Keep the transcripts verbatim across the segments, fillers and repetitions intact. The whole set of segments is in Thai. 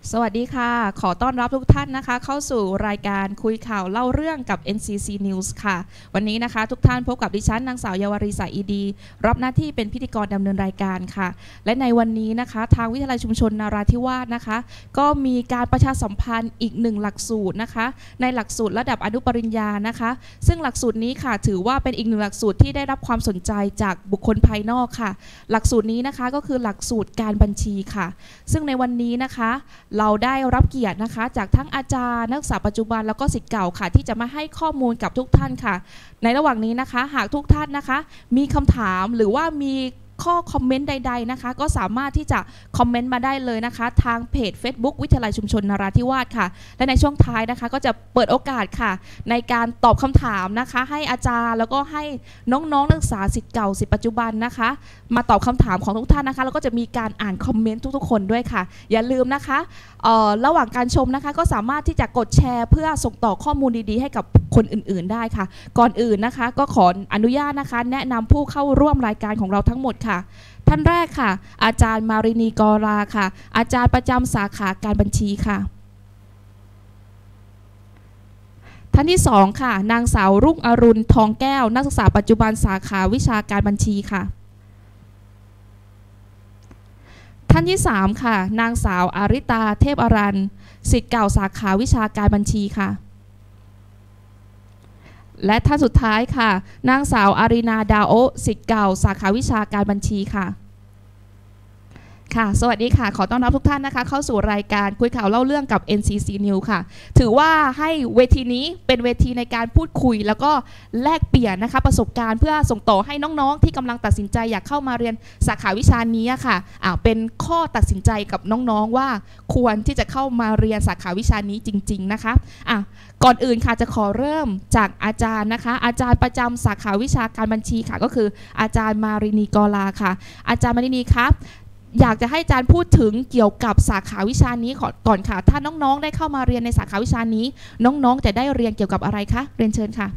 สวัสดีค่ะขอต้อนรับทุกท่านนะคะเข้าสู่รายการคุยข่าวเล่าเรื่องกับ เอ็น ซี ซี News ค่ะวันนี้นะคะทุกท่านพบกับดิฉันนางสาวเยาวรีสายอีดีรับหน้าที่เป็นพิธีกรดำเนินรายการค่ะและในวันนี้นะคะทางวิทยาลัยชุมชนนาราธิวาสนะคะก็มีการประชาสัมพันธ์อีกหนึ่งหลักสูตรนะคะในหลักสูตรระดับอนุปริญญานะคะซึ่งหลักสูตรนี้ค่ะถือว่าเป็นอีกหนึ่งหลักสูตรที่ได้รับความสนใจจากบุคคลภายนอกค่ะหลักสูตรนี้นะคะก็คือหลักสูตรการบัญชีค่ะซึ่งในวันนี้นะคะเราได้รับเกียรตินะคะจากทั้งอาจารย์นักศึกษาปัจจุบันแล้วก็ศิษย์เก่าค่ะที่จะมาให้ข้อมูลกับทุกท่านค่ะในระหว่างนี้นะคะหากทุกท่านนะคะมีคำถามหรือว่ามีข้อคอมเมนต์ใดๆนะคะก็สามารถที่จะคอมเมนต์มาได้เลยนะคะทางเพจ Facebook วิทยาลัยชุมชนนราธิวาสค่ะและในช่วงท้ายนะคะก็จะเปิดโอกาสค่ะในการตอบคำถามนะคะให้อาจารย์แล้วก็ให้น้องๆนักศึกษาศิษย์เก่าศิษย์ปัจจุบันนะคะมาตอบคำถามของทุกท่านนะคะแล้วก็จะมีการอ่านคอมเมนต์ทุกๆคนด้วยค่ะอย่าลืมนะคะระหว่างการชมนะคะก็สามารถที่จะกดแชร์เพื่อส่งต่อข้อมูลดีๆให้กับคนอื่นๆได้ค่ะก่อนอื่นนะคะก็ขออนุญาตนะคะแนะนำผู้เข้าร่วมรายการของเราทั้งหมดค่ะท่านแรกค่ะอาจารย์มารินีกอราค่ะอาจารย์ประจำสาขาการบัญชีค่ะท่านที่สองค่ะนางสาวรุ่งอรุณทองแก้วนักศึกษาปัจจุบันสาขาวิชาการบัญชีค่ะท่านที่สามค่ะนางสาวอาริตาเทพอรัญศิษย์เก่าสาขาวิชาการบัญชีค่ะและท่านสุดท้ายค่ะนางสาวอารินาดาโอศิษย์เก่าสาขาวิชาการบัญชีค่ะค่ะสวัสดีค่ะขอต้อนรับทุกท่านนะคะเข้าสู่รายการคุยข่าวเล่าเรื่องกับ เอ็น ซี ซี News ค่ะถือว่าให้เวทีนี้เป็นเวทีในการพูดคุยแล้วก็แลกเปลี่ยนนะคะประสบการณ์เพื่อส่งต่อให้น้องๆที่กำลังตัดสินใจอยากเข้ามาเรียนสาขาวิชานี้ค่ะอ่าเป็นข้อตัดสินใจกับน้องๆว่าควรที่จะเข้ามาเรียนสาขาวิชานี้จริงๆนะคะอ่ะก่อนอื่นค่ะจะขอเริ่มจากอาจารย์นะคะอาจารย์ประจำสาขาวิชาการบัญชีค่ะก็คืออาจารย์มารินีกอราค่ะอาจารย์มารินีครับอยากจะให้อาจารย์พูดถึงเกี่ยวกับสาขาวิชานี้ก่อนค่ะถ้าน้องๆได้เข้ามาเรียนในสาขาวิชานี้น้องๆจะได้เรียนเกี่ยวกับอะไรคะเรียนเชิญค่ะ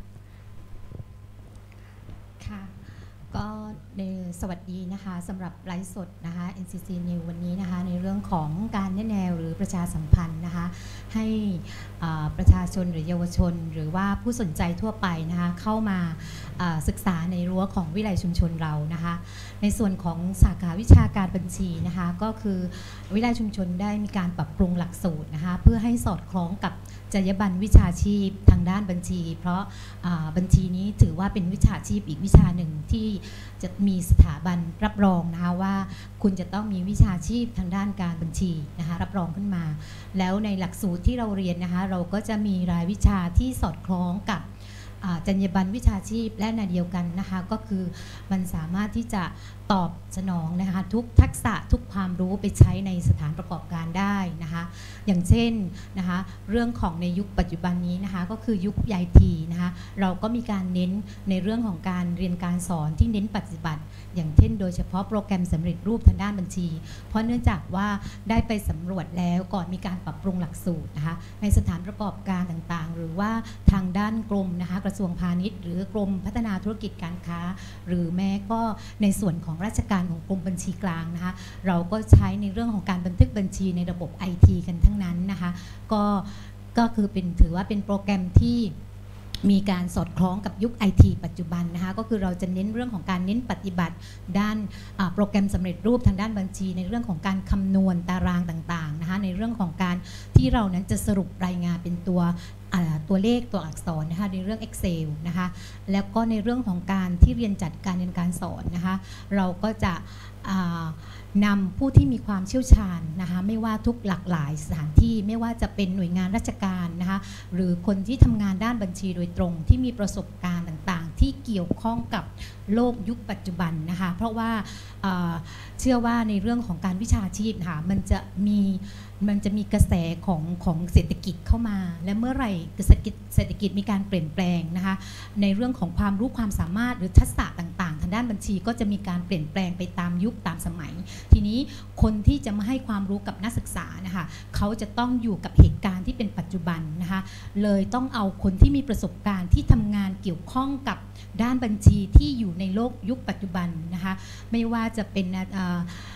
ค่ะก็ในสวัสดีนะคะสำหรับไลฟ์สดนะคะ เอ็น ซี ซี News วันนี้นะคะในเรื่องของการแนะแนวหรือประชาสัมพันธ์นะคะให้ประชาชนหรือเยาวชนหรือว่าผู้สนใจทั่วไปนะคะเข้ามาศึกษาในรั้วของวิทยาลัยชุมชนเรานะคะในส่วนของสาขาวิชาการบัญชีนะคะก็คือวิทยาลัยชุมชนได้มีการปรับปรุงหลักสูตรนะคะเพื่อให้สอดคล้องกับจรรยาบรรณวิชาชีพทางด้านบัญชีเพราะบัญชีนี้ถือว่าเป็นวิชาชีพอีกวิชาหนึ่งที่จะมีสถาบันรับรองนะคะว่าคุณจะต้องมีวิชาชีพทางด้านการบัญชีนะคะรับรองขึ้นมาแล้วในหลักสูตรที่เราเรียนนะคะเราก็จะมีรายวิชาที่สอดคล้องกับจรรยาบรรณวิชาชีพและในเดียวกันนะคะก็คือมันสามารถที่จะตอบสนองนะคะทุกทักษะทุกความรู้ไปใช้ในสถานประกอบการได้นะคะอย่างเช่นนะคะเรื่องของในยุคปัจจุบันนี้นะคะก็คือยุค ไอ ที นะคะเราก็มีการเน้นในเรื่องของการเรียนการสอนที่เน้นปฏิบัติอย่างเช่นโดยเฉพาะโปรแกรมสำเร็จรูปทางด้านบัญชีเพราะเนื่องจากว่าได้ไปสำรวจแล้วก่อนมีการปรับปรุงหลักสูตรนะคะในสถานประกอบการต่างๆหรือว่าทางด้านกรมนะคะกระทรวงพาณิชย์หรือกรมพัฒนาธุรกิจการค้าหรือแม้ก็ในส่วนของราชการของกรมบัญชีกลางนะคะเราก็ใช้ในเรื่องของการบันทึกบัญชีในระบบ ไอ ที กันทั้งนั้นนะคะก็ก็คือเป็นถือว่าเป็นโปรแกรมที่มีการสอดคล้องกับยุค ไอ ที ปัจจุบันนะคะก็คือเราจะเน้นเรื่องของการเน้นปฏิบัติด้านโปรแกรมสำเร็จรูปทางด้านบัญชีในเรื่องของการคำนวณตารางต่างๆนะคะในเรื่องของการที่เรานั้นจะสรุปรายงานเป็นตัวตัวเลขตัวอักษรนะคะในเรื่อง Excel นะคะแล้วก็ในเรื่องของการที่เรียนจัดการเรียนการสอนนะคะเราก็จะนำผู้ที่มีความเชี่ยวชาญนะคะไม่ว่าทุกหลากหลายสถานที่ไม่ว่าจะเป็นหน่วยงานราชการนะคะหรือคนที่ทำงานด้านบัญชีโดยตรงที่มีประสบการณ์ต่างๆที่เกี่ยวข้องกับโลกยุคปัจจุบันนะคะเพราะว่าเชื่อว่าในเรื่องของการวิชาชีพค่ะมันจะมีมันจะมีกระแสของของเศรษฐกิจเข้ามาและเมื่อไหร่เศรษฐกิจเศรษฐกิจมีการเปลี่ยนแปลงนะคะในเรื่องของความรู้ความสามารถหรือทักษะต่างๆทางด้านบัญชีก็จะมีการเปลี่ยนแปลงไปตามยุคตามสมัยทีนี้คนที่จะมาให้ความรู้กับนักศึกษานะคะเขาจะต้องอยู่กับเหตุการณ์ที่เป็นปัจจุบันนะคะเลยต้องเอาคนที่มีประสบการณ์ที่ทำงานเกี่ยวข้องกับด้านบัญชีที่อยู่ในโลกยุคปัจจุบันนะคะไม่ว่าจะเป็น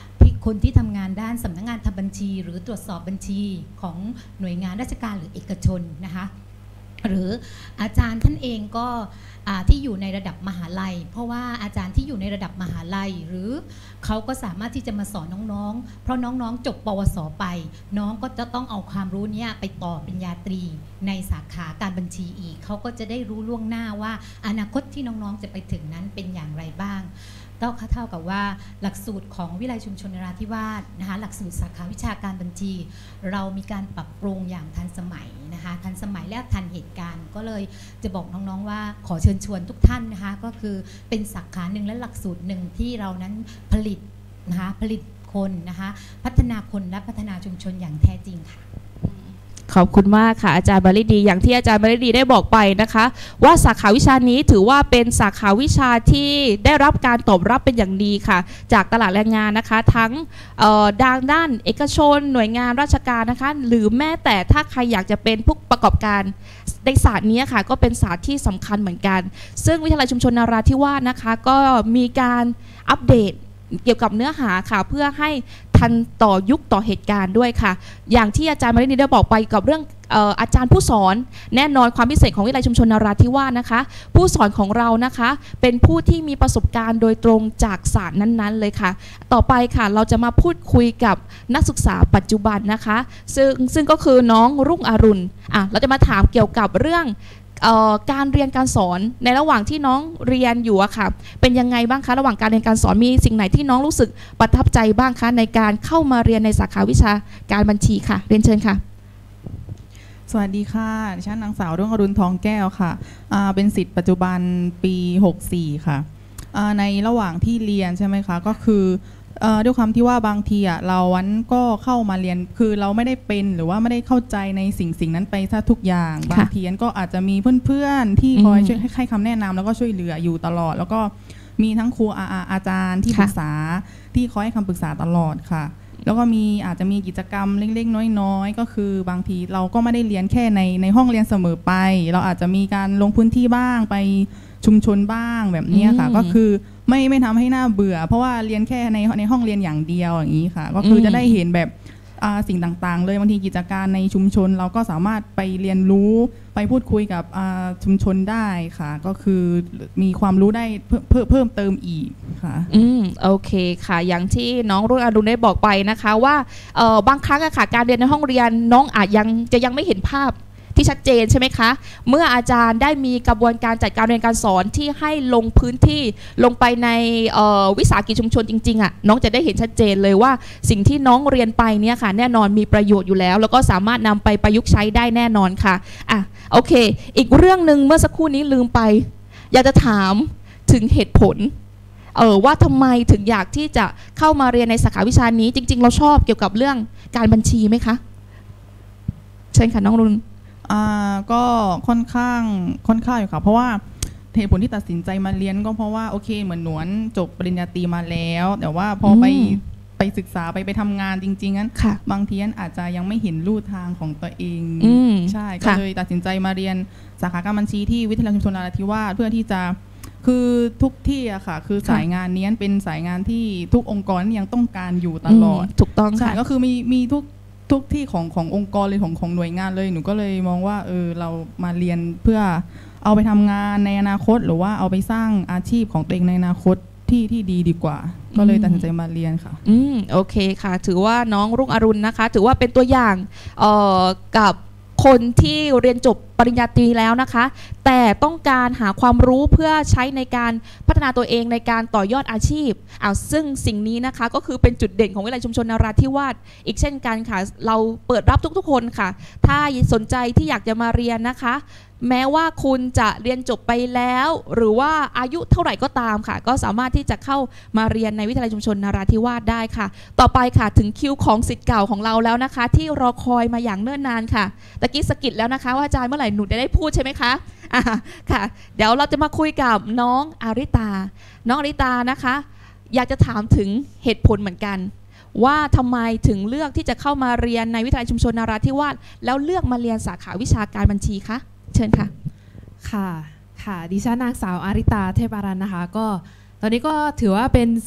คนที่ทำงานด้านสำนักงานทำบัญชี หรือตรวจสอบบัญชีของหน่วยงานราชการหรือเอกชนนะคะหรืออาจารย์ท่านเองก็ที่อยู่ในระดับมหาลัยเพราะว่าอาจารย์ที่อยู่ในระดับมหาลัยหรือเขาก็สามารถที่จะมาสอนน้องๆเพราะน้องๆจบปวสไปน้องก็จะต้องเอาความรู้นี้ไปต่อปริญญาตรีในสาขาการบัญชีอีกเขาก็จะได้รู้ล่วงหน้าว่าอนาคตที่น้องๆจะไปถึงนั้นเป็นอย่างไรบ้างก็เท่ากับว่าหลักสูตรของวิทยาลัยชุมชนนราธิวาสนะคะหลักสูตรสาขาวิชาการบัญชี เรามีการปรับปรุงอย่างทันสมัยนะคะทันสมัยและทันเหตุการณ์ก็เลยจะบอกน้องๆว่าขอเชิญชวนทุกท่านนะคะก็คือเป็นสาขาหนึ่งและหลักสูตรหนึ่งที่เรานั้นผลิตนะคะผลิตคนนะคะพัฒนาคนและพัฒนาชุมชนอย่างแท้จริงค่ะขอบคุณมากค่ะอาจารย์บริดีอย่างที่อาจารย์บริดีได้บอกไปนะคะว่าสาขาวิชานี้ถือว่าเป็นสาขาวิชาที่ได้รับการตอบรับเป็นอย่างดีค่ะจากตลาดแรงงานนะคะทั้งด้านด้านเอกชนหน่วยงานราชการนะคะหรือแม้แต่ถ้าใครอยากจะเป็นผู้ประกอบการในศาสตร์นี้ค่ะก็เป็นศาสตร์ที่สำคัญเหมือนกันซึ่งวิทยาลัยชุมชนนราธิวาสนะคะก็มีการอัปเดตเกี่ยวกับเนื้อหาค่ะเพื่อให้ทันต่อยุคต่อเหตุการณ์ด้วยค่ะอย่างที่อาจารย์มารินีได้บอกไปกับเรื่องเอ่ออาจารย์ผู้สอนแน่นอนความพิเศษของวิทยาลัยชุมชนนราธิวาสนะคะผู้สอนของเรานะคะเป็นผู้ที่มีประสบการณ์โดยตรงจากศาสตร์นั้นๆเลยค่ะต่อไปค่ะเราจะมาพูดคุยกับนักศึกษาปัจจุบันนะคะซึ่งซึ่งก็คือน้องรุ่งอรุณอ่ะเราจะมาถามเกี่ยวกับเรื่องการเรียนการสอนในระหว่างที่น้องเรียนอยู่อะค่ะเป็นยังไงบ้างคะระหว่างการเรียนการสอนมีสิ่งไหนที่น้องรู้สึกประทับใจบ้างคะในการเข้ามาเรียนในสาขาวิชาการบัญชีค่ะเรียนเชิญค่ะสวัสดีค่ะดิฉันนางสาวรุ่งอรุณทองแก้วค่ะเป็นศิษย์ปัจจุบันปีหกสี่ค่ะในระหว่างที่เรียนใช่ไหมคะก็คือด้วยความที่ว่าบางทีอ่ะเราวันก็เข้ามาเรียนคือเราไม่ได้เป็นหรือว่าไม่ได้เข้าใจในสิ่งสิ่งนั้นไปซะทุกอย่างบางทีก็อาจจะมีเพื่อนๆที่คอยช่วยให้คำแนะนำแล้วก็ช่วยเหลืออยู่ตลอดแล้วก็มีทั้งครูอาอาจารย์ที่ปรึกษาที่คอยให้คำปรึกษาตลอดค่ะแล้วก็มีอาจจะมีกิจกรรมเล็กๆน้อยๆก็คือบางทีเราก็ไม่ได้เรียนแค่ในในห้องเรียนเสมอไปเราอาจจะมีการลงพื้นที่บ้างไปชุมชนบ้างแบบนี้ค่ะก็คือไม่ไม่ทำให้หน้าเบื่อเพราะว่าเรียนแค่ในในห้องเรียนอย่างเดียวอย่างนี้ค่ะก็คือจะได้เห็นแบบสิ่งต่างๆเลยบางทีกิจการในชุมชนเราก็สามารถไปเรียนรู้ไปพูดคุยกับชุมชนได้ค่ะก็คือมีความรู้ได้เพิ่มเพิ่มเติมอีกค่ะอืมโอเคค่ะอย่างที่น้องรุ่งอรุณได้บอกไปนะคะว่าบางครั้งอะค่ะการเรียนในห้องเรียนน้องอาจยังจะยังไม่เห็นภาพที่ชัดเจนใช่ไหมคะเมื่ออาจารย์ได้มีกระบวนการจัดการเรียนการสอนที่ให้ลงพื้นที่ลงไปในวิสาหกิจชุมชนจริงๆอ่ะน้องจะได้เห็นชัดเจนเลยว่าสิ่งที่น้องเรียนไปเนี่ยค่ะแน่นอนมีประโยชน์อยู่แล้วแล้วก็สามารถนำไปประยุกต์ใช้ได้แน่นอนค่ะอ่ะโอเคอีกเรื่องหนึ่งเมื่อสักครู่นี้ลืมไปอยากจะถามถึงเหตุผลเออว่าทำไมถึงอยากที่จะเข้ามาเรียนในสาขาวิชานี้จริงๆเราชอบเกี่ยวกับเรื่องการบัญชีไหมคะเชิญค่ะน้องรุ่นอ่าก็ค่อนข้างค่อนข้างอยู่ค่ะเพราะว่าเหตุผลที่ตัดสินใจมาเรียนก็เพราะว่าโอเคเหมือนหนวนจบปริญญาตรีมาแล้วแต่ว่าพอไปไปศึกษาไปไปทำงานจริงๆนั้นบางทีนั้นอาจจะยังไม่เห็นลู่ทางของตัวเองใช่ก็เลยตัดสินใจมาเรียนสาขาการบัญชีที่วิทยาลัยชุมชนนราธิวาสเพื่อที่จะคือทุกที่อะค่ะคือสายงานนี้เป็นสายงานที่ทุกองค์กรยังต้องการอยู่ตลอดถูกต้องใช่ก็คือมีมีทุกทุกที่ของขององค์กรเลยของของหน่วยงานเลยหนูก็เลยมองว่าเออเรามาเรียนเพื่อเอาไปทำงานในอนาคตหรือว่าเอาไปสร้างอาชีพของตัวเองในอนาคตที่ที่ดีดีกว่าก็เลยตัดสินใจมาเรียนค่ะอืมโอเคค่ะถือว่าน้องรุ่งอรุณนะคะถือว่าเป็นตัวอย่างเอ่อกับคนที่เรียนจบปริญญาตรีแล้วนะคะแต่ต้องการหาความรู้เพื่อใช้ในการพัฒนาตัวเองในการต่อยอดอาชีพอ้าวซึ่งสิ่งนี้นะคะก็คือเป็นจุดเด่นของวิทยาลัยชุมชนนราธิวาสอีกเช่นกันค่ะเราเปิดรับทุกๆคนค่ะถ้าสนใจที่อยากจะมาเรียนนะคะแม้ว่าคุณจะเรียนจบไปแล้วหรือว่าอายุเท่าไหร่ก็ตามค่ะก็สามารถที่จะเข้ามาเรียนในวิทยาลัยชุมชนนราธิวาสได้ค่ะต่อไปค่ะถึงคิวของศิษย์เก่าของเราแล้วนะคะที่รอคอยมาอย่างเนิ่นนานค่ะตะกี้สกิดแล้วนะคะว่าอาจารย์เมื่อไหร่หนูจะได้พูดใช่ไหมคะอ่ะค่ะเดี๋ยวเราจะมาคุยกับน้องอาริตาน้องอาริตานะคะอยากจะถามถึงเหตุผลเหมือนกันว่าทำไมถึงเลือกที่จะเข้ามาเรียนในวิทยาลัยชุมชนนราธิวาสแล้วเลือกมาเรียนสาขาวิชาการบัญชีคะเชิญค่ะค่ะค่ะดิฉันนางสาวอาริตาเทพอารันนะคะก็ตอนนี้ก็ถือว่าเป็นศิษย์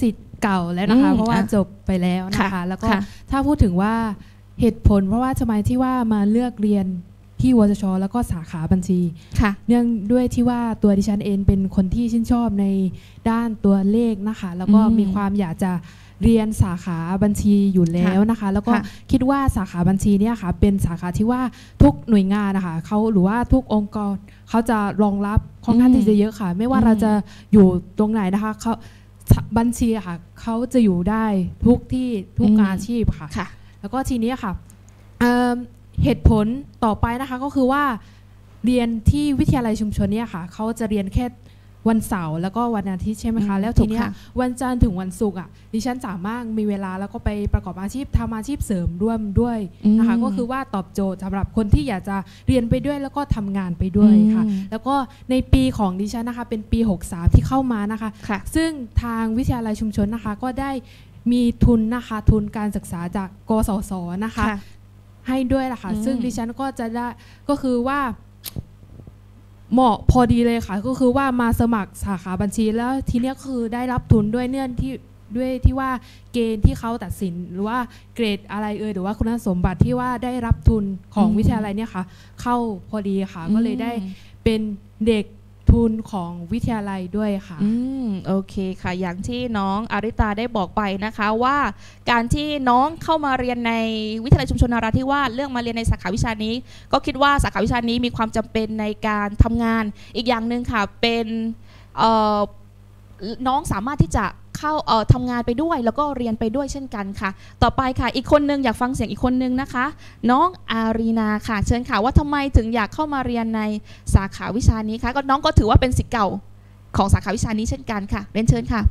เก่าแล้วนะคะอืมเพราะว่าอ่ะจบไปแล้วนะคะค่ะแล้วก็ค่ะถ้าพูดถึงว่าเหตุผลเพราะว่าทำไมที่ว่ามาเลือกเรียนที่วชช.แล้วก็สาขาบัญชีค่ะเนื่องด้วยที่ว่าตัวดิฉันเองเป็นคนที่ชื่นชอบในด้านตัวเลขนะคะ แล้วก็อืมมีความอยากจะเรียนสาขาบัญชีอยู่แล้วนะคะ แล้วก็ค่ะคิดว่าสาขาบัญชีเนี่ยค่ะเป็นสาขาที่ว่าทุกหน่วยงานนะคะเขาหรือว่าทุกองค์กรเขาจะรองรับค่อนข้างที่จะเยอะค่ะ ไม่ว่าอืมเราจะอยู่ตรงไหนนะคะเขาบัญชีอะค่ะเขาจะอยู่ได้ทุกที่ทุกอาชีพค่ะค่ะแล้วก็ทีนี้ค่ะเอิ่มเหตุผลต่อไปนะคะก็คือว่าเรียนที่วิทยาลัยชุมชนเนี่ยค่ะเขาจะเรียนแค่วันเสาร์แล้วก็วันอาทิตย์ใช่ไหมอืคะมแล้วถูทีกเนี้ยค่ะวันจันทร์ถึงวันศุกร์อ่ะดิฉันสามารถมีเวลาแล้วก็ไปประกอบอาชีพทำอาชีพเสริมร่วมด้วยนะคะอืมก็คือว่าตอบโจทย์สำหรับคนที่อยากจะเรียนไปด้วยแล้วก็ทำงานไปด้วยค่ะอืมแล้วก็ในปีของดิฉันนะคะเป็นปีหกสิบสามที่เข้ามานะคะค่ะซึ่งทางวิทยาลัยชุมชนนะคะก็ได้มีทุนนะคะทุนการศึกษาจากกสศนะคะค่ะให้ด้วยล่ะค่ะอืมซึ่งดิฉันก็จะได้ก็คือว่าเหมาะพอดีเลยค่ะ ก็คือว่ามาสมัครสาขาบัญชีแล้วทีเนี้ยก็คือได้รับทุนด้วยเนื่องที่ด้วยที่ว่าเกณฑ์ที่เขาตัดสินหรือว่าเกรดอะไรเอ่ยหรือว่าคุณสมบัติที่ว่าได้รับทุนของอืมวิทยาลัยเนี่ยค่ะ เข้าพอดีค่ะ ก็เลยได้อืมเป็นเด็กทุนของวิทยาลัยด้วยค่ะอืมโอเคค่ะ อย่างที่น้องอาริตาได้บอกไปนะคะว่าการที่น้องเข้ามาเรียนในวิทยาลัยชุมชนนราธิวาสเรื่องมาเรียนในสาขาวิชานี้ ก็คิดว่าสาขาวิชานี้มีความจำเป็นในการทำงานอีกอย่างหนึ่งค่ะเป็นเอ่อน้องสามารถที่จะเข้าเอ่อทำงานไปด้วยแล้วก็เรียนไปด้วยเช่นกันค่ะ ต่อไปค่ะอีกคนนึงอยากฟังเสียงอีกคนนึงนะคะ น้องอารีนาค่ะเชิญค่ะว่าทำไมถึงอยากเข้ามาเรียนในสาขาวิชานี้คะก็น้องก็ถือว่าเป็นศิษย์เก่าของสาขาวิชานี้เช่นกันค่ะเรียนเชิญค่ะ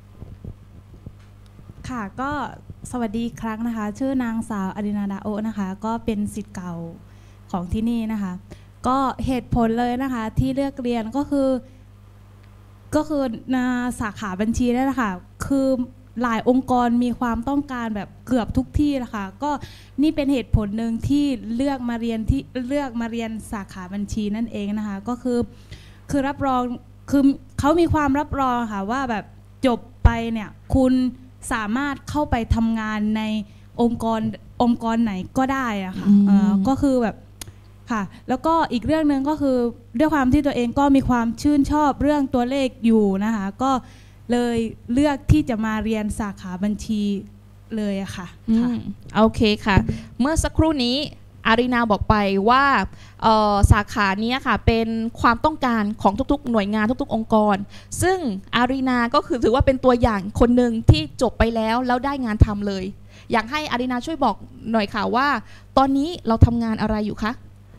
ค่ะก็สวัสดีอีกครั้งนะคะ ชื่อนางสาวอดินาดาโอะนะคะ ก็เป็นศิษย์เก่าของที่นี่นะคะ ก็เหตุผลเลยนะคะที่เลือกเรียนก็คือ ก็คือสาขาบัญชีนี่แหละค่ะคือหลายองค์กรมีความต้องการแบบเกือบทุกที่นะคะก็นี่เป็นเหตุผลหนึ่งที่เลือกมาเรียนที่เลือกมาเรียนสาขาบัญชีนั่นเองนะคะก็คือคือรับรองคือเขามีความรับรองค่ะว่าแบบจบไปเนี่ยคุณสามารถเข้าไปทำงานในองค์กรองค์กรไหนก็ได้อะค่ะอืมเอ่อก็คือแบบค่ะแล้วก็อีกเรื่องหนึ่งก็คือด้วยความที่ตัวเองก็มีความชื่นชอบเรื่องตัวเลขอยู่นะคะก็เลยเลือกที่จะมาเรียนสาขาบัญชีเลยอะค่ะอืค่ะมโอเคค่ะ เมื่อสักครู่นี้อารีนาบอกไปว่าเอ่อสาขานี้ค่ะเป็นความต้องการของทุกๆ หน่วยงานทุกๆ องค์กร ซึ่งอารีนาก็คือถือว่าเป็นตัวอย่างคนหนึ่งที่จบไปแล้วแล้วได้งานทำเลย อยากให้อารีนาช่วยบอกหน่อยค่ะว่า ตอนนี้เราทำงานอะไรอยู่คะ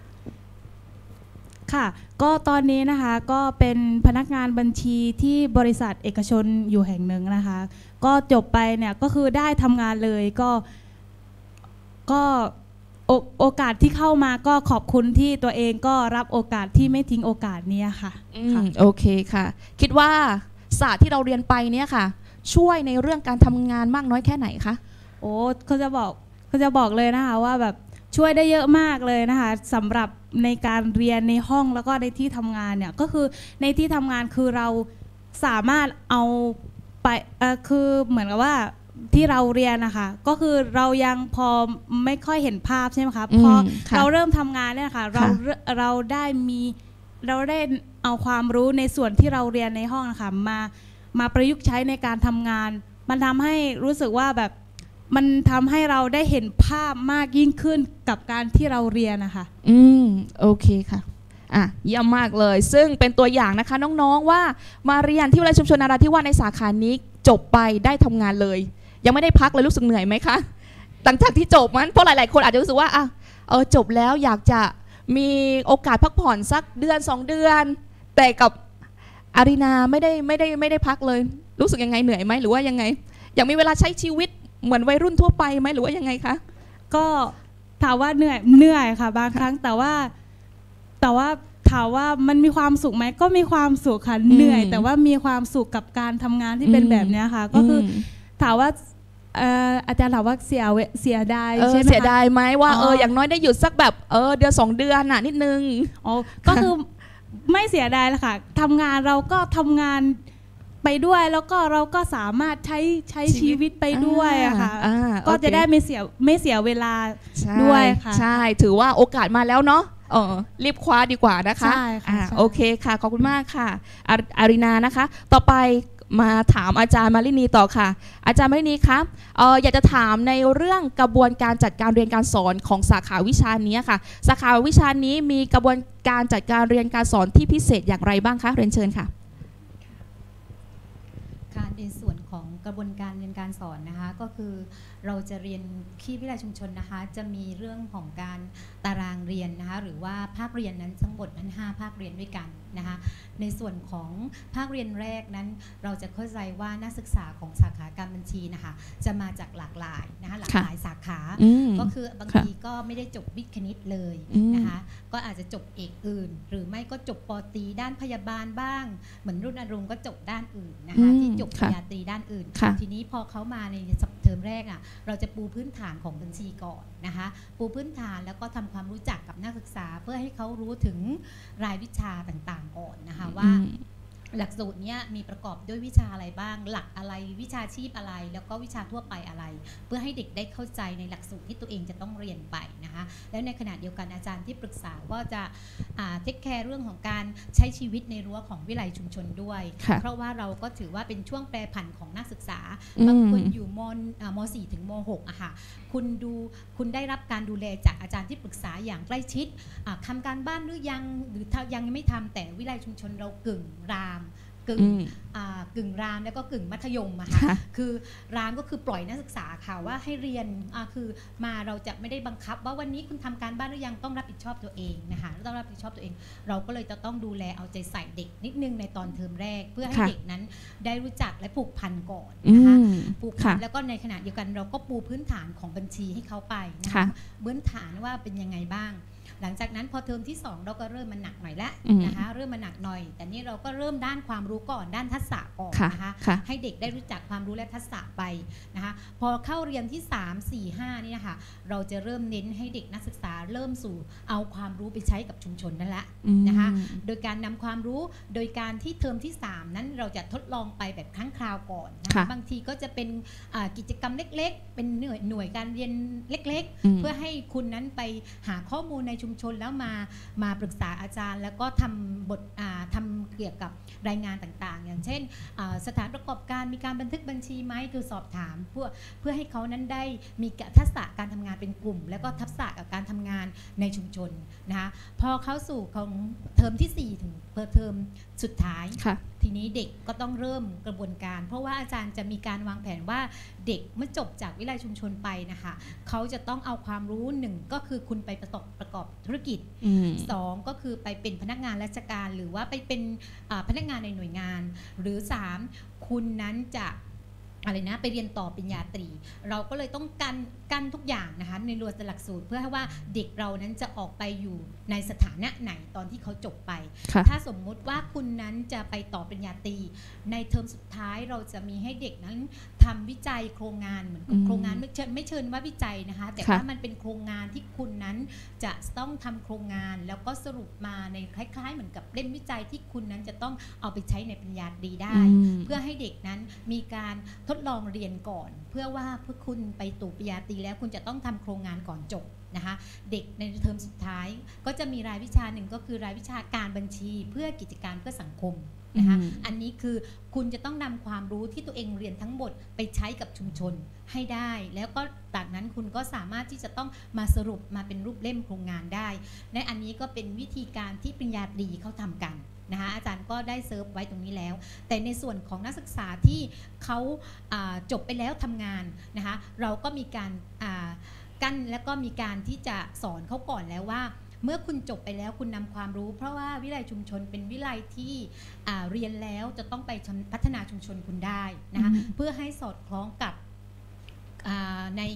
ค่ะก็ตอนนี้นะคะก็เป็นพนักงานบัญชีที่บริษัทเอกชนอยู่แห่งหนึ่งนะคะก็จบไปเนี่ยก็คือได้ทำงานเลยก็ก็โอโอกาสที่เข้ามาก็ขอบคุณที่ตัวเองก็รับโอกาสที่ไม่ทิ้งโอกาสนี้ค่ะอืค่ะมโอเคค่ะ คิดว่าศาสตร์ที่เราเรียนไปเนี่ยค่ะ ช่วยในเรื่องการทำงานมากน้อยแค่ไหนคะโอ้เขาจะบอกเขาจะบอกเลยนะคะว่าแบบช่วยได้เยอะมากเลยนะคะสำหรับในการเรียนในห้องแล้วก็ในที่ทำงานเนี่ยก็คือในที่ทำงานคือเราสามารถเอาไปเอ่อคือเหมือนกับว่าที่เราเรียนนะคะก็คือเรายังพอไม่ค่อยเห็นภาพใช่ไหมคะอืมพอค่ะเราเริ่มทำงานเนี่ยค่ะเราค่ะเราได้มีเราได้เอาความรู้ในส่วนที่เราเรียนในห้องนะคะมามาประยุกต์ใช้ในการทำงาน มันทำให้รู้สึกว่าแบบมันทำให้เราได้เห็นภาพมากยิ่งขึ้นกับการที่เราเรียนนะคะอืมโอเคค่ะอ่ะเยี่ยมมากเลย ซึ่งเป็นตัวอย่างนะคะน้องๆว่ามาเรียนที่วิทยาลัยชุมชนนราธิวาสในสาขานี้จบไปได้ทำงานเลย ยังไม่ได้พักเลยรู้สึกเหนื่อยไหมคะหลังจากที่จบมันเพราะหลายๆคนอาจจะรู้สึกว่าอ่ะเออจบแล้วอยากจะมีโอกาสพักผ่อนสักเดือนสองเดือน แต่กับอารีนาไม่ได้ไม่ได้ไม่ได้พักเลยรู้สึกยังไงเหนื่อยไหมหรือว่ายังไงอยากมีเวลาใช้ชีวิตเหมือนวัยรุ่นทั่วไปไหมหรือว่ายังไงคะก็ถามว่าเหนื่อยเหนื่อยค่ะบางครั้งแต่ว่าแต่ว่าถามว่ามันมีความสุขไหมก็มีความสุขค่ะเหนื่อย แต่ว่ามีความสุขกับการทำงานที่เป็นแบบนี้ค่ะก็คือมถามว่าเอ่ออาจารย์ถามว่าเสียเวเสียดายเออใช่ไหมเสียคะดายไหมว่าอ๋อเอออย่างน้อยได้หยุดสักแบบเออเดือนสองเดือนน่ะนิดนึงอ๋อก็คือไม่เสียดายละค่ะทำงานเราก็ทำงานไปด้วยแล้วก็เราก็สามารถใช้ใช้ชีวิตไปด้วยอะค่ะอ่าก็โอเคจะได้ไม่เสียไม่เสียเวลาใช่ด้วยค่ะใช่ถือว่าโอกาสมาแล้วเนาะเออรีบคว้าดีกว่านะคะใช่ค่ะอ่าใช่โอเคค่ะขอบคุณมากค่ะอาอารินานะคะ ต่อไปมาถามอาจารย์มารินีต่อค่ะ อาจารย์มารินีครับเอออยากจะถามในเรื่องกระบวนการจัดการเรียนการสอนของสาขาวิชานี้ค่ะ สาขาวิชานี้มีกระบวนการจัดการเรียนการสอนที่พิเศษอย่างไรบ้างคะเรียนเชิญค่ะการในส่วนของกระบวนการเรียนการสอนนะคะก็คือเราจะเรียนที่วิทยาลัยชุมชนนะคะจะมีเรื่องของการตารางเรียนนะคะหรือว่าภาคเรียนนั้นทั้งหมดนั้นห้าภาคเรียนด้วยกันนะคะในส่วนของภาคเรียนแรกนั้นเราจะเข้าใจว่านักศึกษาของสาขาการบัญชีนะคะจะมาจากหลากหลายนะคะหลากหลายสาขาอืมก็คือบางทีก็ไม่ได้จบวิทย์คณิตเลยอืมนะคะก็อาจจะจบเอกอื่น หรือไม่ก็จบปอตรีด้านพยาบาลบ้าง เหมือนรุ่นอรุณก็จบด้านอื่นนะคะอืมที่จบปค่ะริญญาตรีด้านอื่นค่ะทีนี้พอเขามาในสัปเทอมแรกอ่ะเราจะปูพื้นฐานของบัญชีก่อนนะคะปูพื้นฐานแล้วก็ทำความรู้จักกับนักศึกษาเพื่อให้เขารู้ถึงรายวิชาต่างๆก่อนนะคะว่าอืมหลักสูตรเนี้ยมีประกอบด้วยวิชาอะไรบ้าง หลักอะไรวิชาชีพอะไร แล้วก็วิชาทั่วไปอะไร เพื่อให้เด็กได้เข้าใจในหลักสูตรที่ตัวเองจะต้องเรียนไปนะคะแล้วในขณะเดียวกันอาจารย์ที่ปรึกษาก็จะเทคแคร์เรื่องของการใช้ชีวิตในรั้วของวิทยาลัยชุมชนด้วยค่ะเพราะว่าเราก็ถือว่าเป็นช่วงแปรผันของนักศึกษาอืมบางคนอยู่มอ่ามสี่ถึงมหกอะค่ะคุณดูคุณได้รับการดูแลจากอาจารย์ที่ปรึกษาอย่างใกล้ชิดอ่าทำการบ้านหรือยังหรือถ้ายังไม่ทำแต่วิทยาลัยชุมชนเรากึ่งรามกึ่งอืมอ่ากึ่งรามแล้วก็กึ่งมัธยมอะค่ะค่ะคือรามก็คือปล่อยนักศึกษาค่ะว่าให้เรียนอ่าคือมาเราจะไม่ได้บังคับ ว่าวันนี้คุณทำการบ้านหรือยังต้องรับผิดชอบตัวเองนะคะต้องรับผิดชอบตัวเอง เราก็เลยจะต้องดูแลเอาใจใส่เด็กนิดนึงในตอนเทอมแรก เพื่อให้ค่ะเด็กนั้นได้รู้จักและผูกพันก่อนอืนะคะมผูกพัค่ะนแล้วก็ในขณะเดียวกันเราก็ปูพื้นฐานของบัญชีให้เขาไปนะค่ะคะพื้นฐานว่าเป็นยังไงบ้าง หลังจากนั้นพอเทอมที่สองเราก็เริ่มมาหนักหน่อยละอืมนะคะเริ่มมาหนักหน่อย แต่นี่เราก็เริ่มด้านความรู้ก่อนด้านทักษะก่อนค่ะนะคะค่ะให้เด็กได้รู้จักความรู้และทักษะไปนะคะพอเข้าเรียนที่สาม สี่ ห้านี่นะคะเราจะเริ่มเน้นให้เด็กนักศึกษาเริ่มสู่เอาความรู้ไปใช้กับชุมชนนั่นแหละอืมนะคะโดยการนำความรู้โดยการที่เทอมที่สามนั้นเราจะทดลองไปแบบครั้งคราวก่อนนะค่ะคะบางทีก็จะเป็นอ่ากิจกรรมเล็กๆ เป็นหน่วยหน่วยการเรียนเล็กอืมๆ เพื่อให้คุณนั้นไปหาข้อมูลในชุมชนแล้วมามาปรึกษาอาจารย์ แล้วก็ทำบทอ่าทำเกี่ยวกับรายงานต่างๆ อย่างเช่นอ่าสถานประกอบการมีการบันทึกบัญชีไหมคือสอบถามเพื่อเพื่อให้เขานั้นได้มีทักษะการทำงานเป็นกลุ่ม แล้วก็ทักษะกับการทำงานในชุมชนนะคะพอเข้าสู่ของเทอมที่สี่ถึงเทอมสุดท้ายค่ะทีนี้เด็กก็ต้องเริ่มกระบวนการ เพราะว่าอาจารย์จะมีการวางแผนว่าเด็กเมื่อจบจากวิทยาลัยชุมชนไปนะคะเขาจะต้องเอาความรู้หนึ่งก็คือคุณไปประกอบประกอบธุรกิจอืมสองก็คือไปเป็นพนักงานราชการ หรือว่าไปเป็นอ่าพนักงานในหน่วยงาน หรือสามคุณนั้นจะอะไรนะไปเรียนต่อปริญญาตรี เราก็เลยต้องกันกันทุกอย่างนะคะในรั้วหลักสูตรเพื่อให้ว่าเด็กเรานั้นจะออกไปอยู่ในสถานะไหนตอนที่เขาจบไปค่ะถ้าสมมุติว่าคุณนั้นจะไปต่อปริญญาตรีในเทอมสุดท้ายเราจะมีให้เด็กนั้นทำวิจัยโครงงานเหมือนกับอืมโครงงานไม่เชิญไม่เชิญว่าวิจัยนะคะแต่ค่ะว่ามันเป็นโครงงานที่คุณนั้นจะต้องทำโครงงาน แล้วก็สรุปมาในคล้ายๆ เหมือนกับเล่มวิจัยที่คุณนั้นจะต้องเอาไปใช้ในปริญญาตรีได้อืมเพื่อให้เด็กนั้นมีการทดลองเรียนก่อน เพื่อว่าเพื่อคุณไปตู่ปริญญาตรีแล้วคุณจะต้องทำโครงงานก่อนจบนะคะเด็กในเทอมสุดท้ายก็จะมีรายวิชาหนึ่งก็คือรายวิชาการบัญชีเพื่อกิจการเพื่อสังคมนะคะอืมอันนี้คือคุณจะต้องนำความรู้ที่ตัวเองเรียนทั้งหมดไปใช้กับชุมชนให้ได้ แล้วก็จากนั้นคุณก็สามารถที่จะต้องมาสรุปมาเป็นรูปเล่มโครงงานได้และอันนี้ก็เป็นวิธีการที่ปริญญาตรีเขาทำกันนะคะอาจารย์ก็ได้เซิร์ฟไว้ตรงนี้แล้วแต่ในส่วนของนักศึกษาที่เขาอ่าจบไปแล้วทำงานนะคะเราก็มีการอ่ากั้นแล้วก็มีการที่จะสอนเขาก่อนแล้วว่า เมื่อคุณจบไปแล้วคุณนำความรู้ เพราะว่าวิทยาลัยชุมชนเป็นวิทยาลัยที่อ่าเรียนแล้วจะต้องไปพัฒนาชุมชนคุณได้นะคะอืมเพื่อให้สอดคล้องกับอ่าใน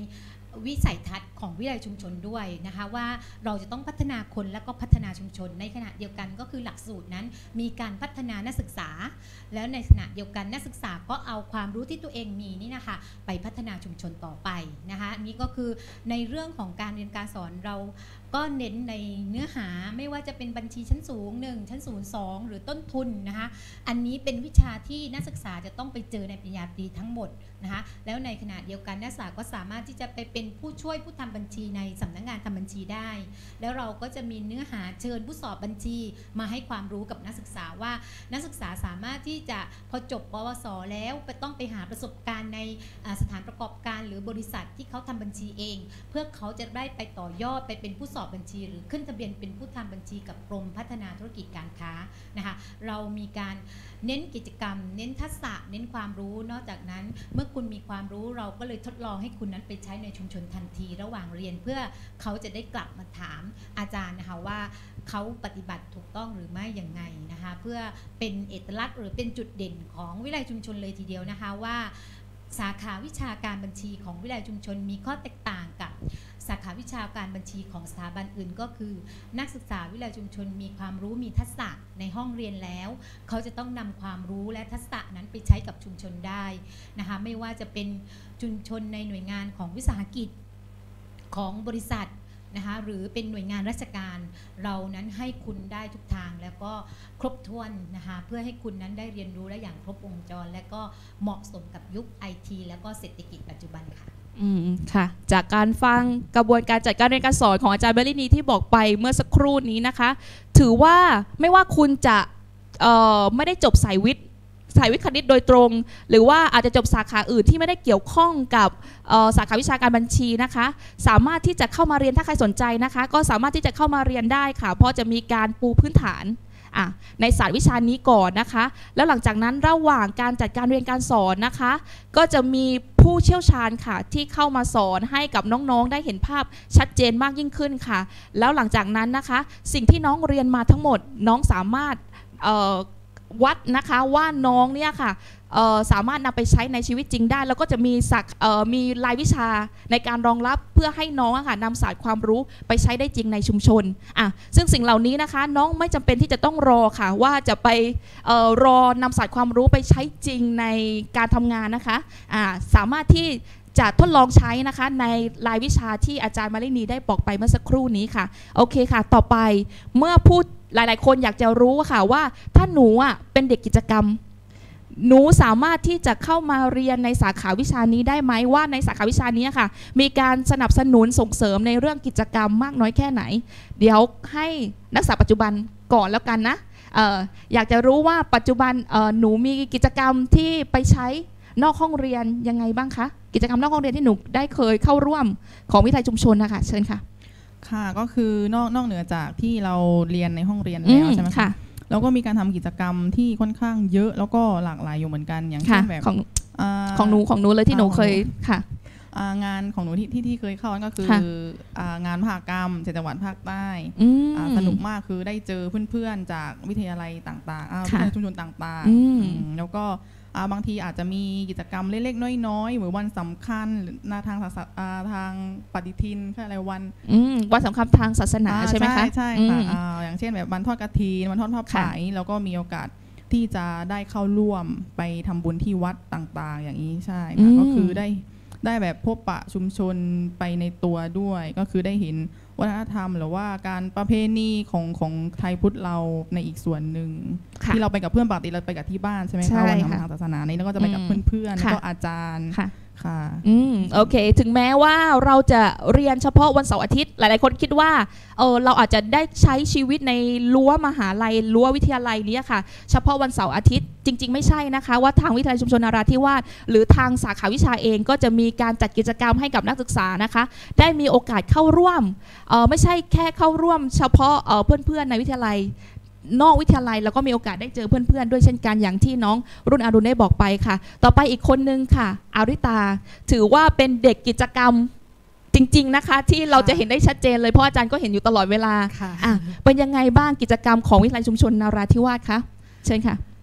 วิสัยทัศน์ของวิทยาลัยชุมชนด้วยนะคะว่าเราจะต้องพัฒนาคนและก็พัฒนาชุมชนในขณะเดียวกันก็คือหลักสูตรนั้นมีการพัฒนานักศึกษาแล้วในขณะเดียวกันนักศึกษาก็เอาความรู้ที่ตัวเองมีนี่นะคะไปพัฒนาชุมชนต่อไปนะคะนี่ก็คือในเรื่องของการเรียนการสอนเราก็เน้นในเนื้อหาไม่ว่าจะเป็นบัญชีชั้นสูงหนึ่งชั้นสูงสองหรือต้นทุนนะคะอันนี้เป็นวิชาที่นักศึกษาจะต้องไปเจอในปริญญาตรีทั้งหมดนะคะแล้วในขณะเดียวกันนักศึกษาก็สามารถที่จะไปเป็นผู้ช่วยผู้ทำบัญชีในสำนักงานทำบัญชีได้แล้วเราก็จะมีเนื้อหาเชิญผู้สอบบัญชีมาให้ความรู้กับนักศึกษาว่านักศึกษาสามารถที่จะพอจบปวสแล้วไปต้องไปหาประสบการณ์ในสถานประกอบการหรือบริษัทที่เขาทำบัญชีเองเพื่อเขาจะได้ไปต่อยอดไปเป็นผู้สอบบัญชีหรือขึ้นทะเบียนเป็นผู้ทำบัญชีกับกรมพัฒนาธุรกิจการค้านะคะเรามีการเน้นกิจกรรมเน้นทักษะเน้นความรู้นอกจากนั้นเมื่อคุณมีความรู้เราก็เลยทดลองให้คุณนั้นไปใช้ในชุมชนทันทีระหว่างเรียนเพื่อเขาจะได้กลับมาถามอาจารย์นะคะว่าเขาปฏิบัติถูกต้องหรือไม่อย่างไงนะคะเพื่อเป็นเอกลักษณ์หรือเป็นจุดเด่นของวิทยาลัยชุมชนเลยทีเดียวนะคะว่าสาขาวิชาการบัญชีของวิทยาลัยชุมชนมีข้อแตกต่างกับสาขาวิชาการบัญชีของสถาบันอื่นก็คือนักศึกษาวิทยาลัยชุมชนมีความรู้มีทักษะในห้องเรียนแล้วเขาจะต้องนำความรู้และทักษะนั้นไปใช้กับชุมชนได้นะคะไม่ว่าจะเป็นชุมชนในหน่วยงานของวิสาหกิจของบริษัทนะคะหรือเป็นหน่วยงานราชการเรานั้นให้คุณได้ทุกทางแล้วก็ครบถ้วนนะคะเพื่อให้คุณนั้นได้เรียนรู้และอย่างครบวงจรและก็เหมาะสมกับยุค ไอ ที แล้วก็เศรษฐกิจปัจจุบันค่ะอืมค่ะจากการฟังกระบวนการจัดการเรียนการสอนของอาจารย์เบลลินีที่บอกไปเมื่อสักครู่นี้นะคะถือว่าไม่ว่าคุณจะเอ่อไม่ได้จบสายวิทย์สายวิทย์คณิตโดยตรงหรือว่าอาจจะจบสาขาอื่นที่ไม่ได้เกี่ยวข้องกับสาขาวิชาการบัญชีนะคะสามารถที่จะเข้ามาเรียนถ้าใครสนใจนะคะก็สามารถที่จะเข้ามาเรียนได้ค่ะเพราะจะมีการปูพื้นฐานในศาสตร์วิชานี้ก่อนนะคะแล้วหลังจากนั้นระหว่างการจัดการเรียนการสอนนะคะก็จะมีผู้เชี่ยวชาญค่ะที่เข้ามาสอนให้กับน้องๆได้เห็นภาพชัดเจนมากยิ่งขึ้นค่ะแล้วหลังจากนั้นนะคะสิ่งที่น้องเรียนมาทั้งหมดน้องสามารถวัดนะคะว่าน้องเนี่ยค่ะสามารถนำไปใช้ในชีวิตจริงได้แล้วก็จะมีศักมีรายวิชาในการรองรับเพื่อให้น้องค่ะนำศาสตร์ความรู้ไปใช้ได้จริงในชุมชนอ่ะซึ่งสิ่งเหล่านี้นะคะน้องไม่จำเป็นที่จะต้องรอค่ะว่าจะไปออรอนำศาสตร์ความรู้ไปใช้จริงในการทำงานนะคะอ่ะสามารถที่จะทดลองใช้นะคะในรายวิชาที่อาจารย์มาลินีได้บอกไปเมื่อสักครู่นี้ค่ะโอเคค่ะต่อไปเมื่อพูดหลายๆคนอยากจะรู้ค่ะว่าถ้าหนูอ่ะเป็นเด็กกิจกรรมหนูสามารถที่จะเข้ามาเรียนในสาขาวิชานี้ได้ไหมว่าในสาขาวิชานี้ค่ะมีการสนับสนุนส่งเสริมในเรื่องกิจกรรมมากน้อยแค่ไหนเดี๋ยวให้นักศึกษาปัจจุบันก่อนแล้วกันนะ เอ่อ อยากจะรู้ว่าปัจจุบันหนูมีกิจกรรมที่ไปใช้นอกห้องเรียนยังไงบ้างคะกิจกรรมนอกห้องเรียนที่หนูได้เคยเข้าร่วมของวิทยาลัยชุมชนนะคะเชิญค่ะค่ะก็คือนอกนอกเหนือจากที่เราเรียนในห้องเรียนแล้วใช่ไหมคะแล้วก็มีการทำกิจกรรมที่ค่อนข้างเยอะแล้วก็หลากหลายอยู่เหมือนกันอย่างเช่นแบบของของหนูของหนูเลยที่หนูเคยค่ะงานของหนูที่ที่ที่เคยเข้าก็คืองานมหกรรมเจ็ดจังหวัดภาคใต้สนุกมากคือได้เจอเพื่อนๆจากวิทยาลัยต่างๆวิทยาลัยชุมชนต่างๆแล้วก็บางทีอาจจะมีกิจกรรมเล็กๆน้อยๆหรือวันสำคัญหน้าทางทางปฏิทินอะไรวันวันสำคัญทางศาสนาใช่ไหมคะใช่ค่ะอย่างเช่นแบบวันทอดกฐินวันทอดผ้าป่าแล้วก็มีโอกาสที่จะได้เข้าร่วมไปทำบุญที่วัดต่างๆอย่างนี้ใช่ก็คือได้ได้แบบพบปะชุมชนไปในตัวด้วยก็คือได้เห็นวัฒนธรรมหรือว่าการประเพณีของของไทยพุทธเราในอีกส่วนหนึ่งที่เราไปกับเพื่อนปกติเราไปกับที่บ้านใช่ไหมคะวันทำทางศาสนานี้แล้วก็จะไปกับเพื่อนๆแล้วก็อาจารย์ค่ะอืมโอเคถึงแม้ว่าเราจะเรียนเฉพาะวันเสาร์อาทิตย์หลายๆคนคิดว่าเออเราอาจจะได้ใช้ชีวิตในรั้วมหาลัยรั้ววิทยาลัยนี้ค่ะเฉพาะวันเสาร์อาทิตย์จริงๆไม่ใช่นะคะว่าทางวิทยาลัยชุมชนนราธิวาสหรือทางสาขาวิชาเองก็จะมีการจัดกิจกรรมให้กับนักศึกษานะคะได้มีโอกาสเข้าร่วมเออไม่ใช่แค่เข้าร่วมเฉพาะเออเพื่อนๆในวิทยาลัยนอกวิทยาลัยแล้วก็มีโอกาสได้เจอเพื่อนๆด้วยเช่นกันอย่างที่น้องรุ่นอรุณได้บอกไปค่ะต่อไปอีกคนนึงค่ะอาริตาถือว่าเป็นเด็กกิจกรรมจริงๆนะคะที่เราจะเห็นได้ชัดเจนเลยเพราะอาจารย์ก็เห็นอยู่ตลอดเวลาอ่ะเป็นยังไงบ้างกิจกรรมของวิทยาลัยชุมชนนราธิวาสคะเชิญค่ะ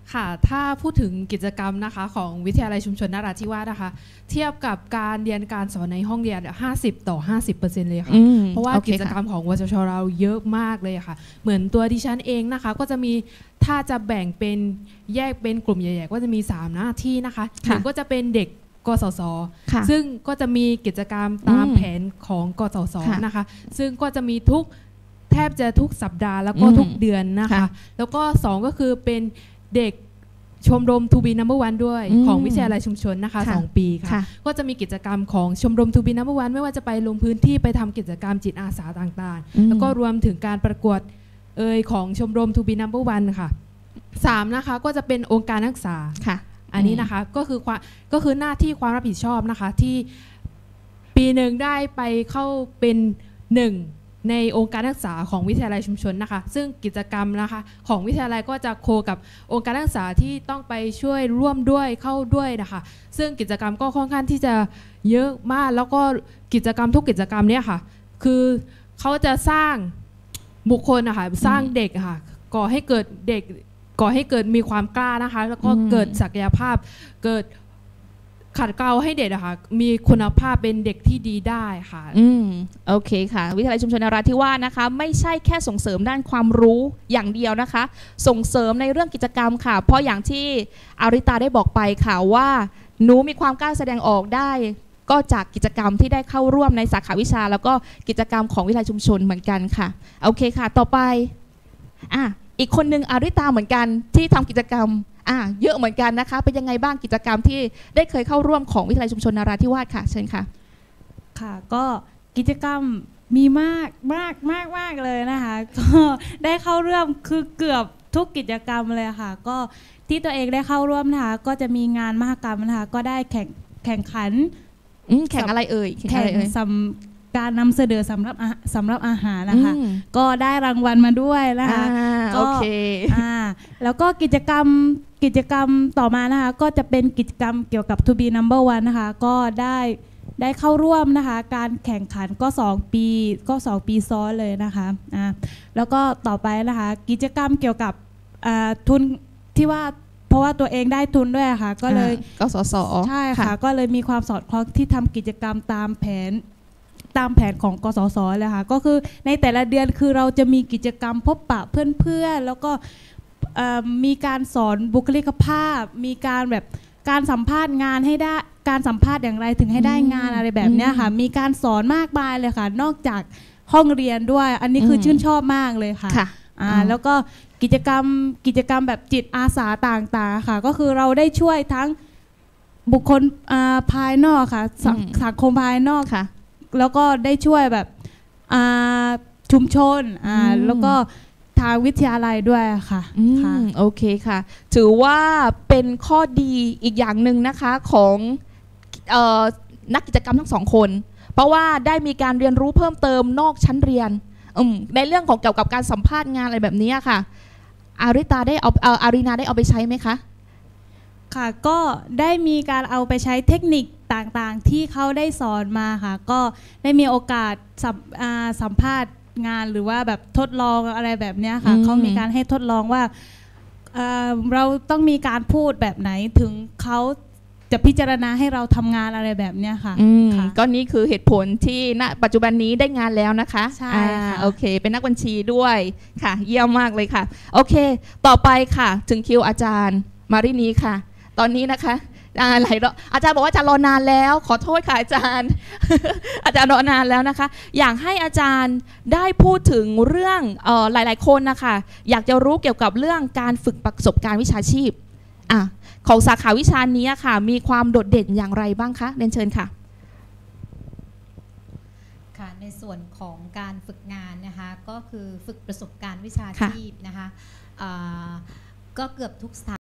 ค่ะถ้าพูดถึงกิจกรรมนะคะของวิทยาลัยชุมชนนราธิวาสนะคะเทียบกับการเรียนการสอนในห้องเรียนห้าสิบต่อห้าสิบเปอร์เซ็นต์เลยค่ะเพราะว่ากิจกรรมของวชชเราเยอะมากเลยค่ะเหมือนตัวดิฉันเองนะคะก็จะมีถ้าจะแบ่งเป็นแยกเป็นกลุ่มใหญ่ๆก็จะมีสามหน้าที่นะคะหนึ่งก็จะเป็นเด็กกสศซึ่งก็จะมีกิจกรรมตามแผนของกสศนะคะซึ่งก็จะมีทุกแทบจะทุกสัปดาห์แล้วก็ทุกเดือนนะคะแล้วก็สองก็คือเป็นเด็กชมรม ทู บี นัมเบอร์ วัน ด้วยของวิทยาลัยชุมชนนะคะสองปีค่ะก็จะมีกิจกรรมของชมรม ทู บี นัมเบอร์ วัน ไม่ว่าจะไปลงพื้นที่ไปทำกิจกรรมจิตอาสาต่างๆแล้วก็รวมถึงการประกวดเอ่ยของชมรม ทู บี นัมเบอร์ วัน ค่ะสามนะคะก็จะเป็นองค์การนักศึกษาค่ะอันนี้นะคะก็คือความก็คือหน้าที่ความรับผิดชอบนะคะที่ปีหนึ่งได้ไปเข้าเป็นหนึ่งในองค์การนักศึกษาของวิทยาลัยชุมชนนะคะซึ่งกิจกรรมนะคะของวิทยาลัยก็จะโคกับองค์การนักศึกษาที่ต้องไปช่วยร่วมด้วยเข้าด้วยนะคะซึ่งกิจกรรมก็ค่อนข้างที่จะเยอะมากแล้วก็กิจกรรมทุกกิจกรรมเนี่ยค่ะคือเขาจะสร้างบุคคลนะคะสร้างเด็กค่ะก่อให้เกิดเด็กก่อให้เกิดมีความกล้านะคะแล้วก็เกิดศักยภาพเกิดขัดเกลาให้เด็กอะค่ะมีคุณภาพเป็นเด็กที่ดีได้ค่ะอืมโอเคค่ะวิทยาลัยชุมชนนราธิวาสนะคะไม่ใช่แค่ส่งเสริมด้านความรู้อย่างเดียวนะคะส่งเสริมในเรื่องกิจกรรมค่ะเพราะอย่างที่อาริตาได้บอกไปค่ะว่าหนูมีความกล้าแสดงออกได้ก็จากกิจกรรมที่ได้เข้าร่วมในสาขาวิชาแล้วก็กิจกรรมของวิทยาลัยชุมชนเหมือนกันค่ะโอเคค่ะต่อไปอ่ะอีกคนนึงอาริตาเหมือนกันที่ทำกิจกรรมอ่าเยอะเหมือนกันนะคะเป็นยังไงบ้างกิจกรรมที่ได้เคยเข้าร่วมของวิทยาลัยชุมชนนราธิวาสค่ะเชิญค่ะค่ะก็กิจกรรมมีมากมากมากมากเลยนะคะก็ได้เข้าร่วมคือเกือบทุกกิจกรรมเลยค่ะก็ที่ตัวเองได้เข้าร่วมนะคะก็จะมีงานมหกรรมนะคะก็ได้แข่งแข่งขันแข่งอะไรเอ่ยแข่งสำการนำเสนอสำหรับสำหรับอาหารนะคะก็ได้รางวัลมาด้วยนะคะโอเคอ่าแล้วก็กิจกรรมกิจกรรมต่อมานะคะก็จะเป็นกิจกรรมเกี่ยวกับ ทู บี นัมเบอร์ วัน นะคะก็ได้ได้เข้าร่วมนะคะการแข่งขันก็สองปีก็สองปีซ้อนเลยนะคะอ่าแล้วก็ต่อไปนะคะกิจกรรมเกี่ยวกับทุนที่ว่าเพราะว่าตัวเองได้ทุนด้วยค่ะก็เลยกสศใช่ค่ะก็เลยมีความสอดคล้องที่ทำกิจกรรมตามแผนตามแผนของกสศเลยค่ะก็คือในแต่ละเดือนคือเราจะมีกิจกรรมพบปะเพื่อนๆแล้วก็มีการสอนบุคลิกภาพมีการแบบการสัมภาษณ์งานให้ได้การสัมภาษณ์อย่างไรถึงให้ได้งานอะไรแบบนี้ค่ะมีการสอนมากมายเลยค่ะนอกจากห้องเรียนด้วยอันนี้คือชื่นชอบมากเลยค่ะอ่าแล้วก็กิจกรรมกิจกรรมแบบจิตอาสาต่างๆค่ะก็คือเราได้ช่วยทั้งบุคคลภายนอกค่ะสังคมภายนอกค่ะแล้วก็ได้ช่วยแบบชุมชนแล้วก็ทางวิทยาลัยด้วยค่ะค่ะโอเคค่ะถือว่าเป็นข้อดีอีกอย่างหนึ่งนะคะของเอ่อนักกิจกรรมทั้งสองคนเพราะว่าได้มีการเรียนรู้เพิ่มเติมนอกชั้นเรียนในเรื่องของเกี่ยวกับการสัมภาษณ์งานอะไรแบบนี้ค่ะอาริตาได้เอาอารีนาได้เอาไปใช้ไหมคะค่ะก็ได้มีการเอาไปใช้เทคนิคต่างๆที่เขาได้สอนมาค่ะก็ได้มีโอกาสสัมสัมภาษณ์งานหรือว่าแบบทดลองอะไรแบบนี้ค่ะเขามีการให้ทดลองว่า เ, เราต้องมีการพูดแบบไหนถึงเขาจะพิจารณาให้เราทำงานอะไรแบบนี้ค่ะก็นี่คือเหตุผลที่ณปัจจุบันนี้ได้งานแล้วนะคะใช่ค่ะโอเคเป็นนักบัญชีด้วยค่ะเยี่ยมมากเลยค่ะโอเคต่อไปค่ะถึงคิวอาจารย์มารินีค่ะตอนนี้นะคะหลายรอบอาจารย์บอกว่าอาจารย์รอนานแล้วขอโทษค่ะอาจารย์ อาจารย์รอนานแล้วนะคะอยากให้อาจารย์ได้พูดถึงเรื่องเอ่อหลายๆคนนะคะอยากจะรู้เกี่ยวกับเรื่องการฝึกประสบการณ์วิชาชีพอ่ะของสาขาวิชานี้ค่ะมีความโดดเด่นอย่างไรบ้างคะเรียนเชิญค่ะค่ะในส่วนของการฝึกงานนะคะก็คือฝึกประสบการณ์วิชาชีพนะคะก็เกือบทุกสถา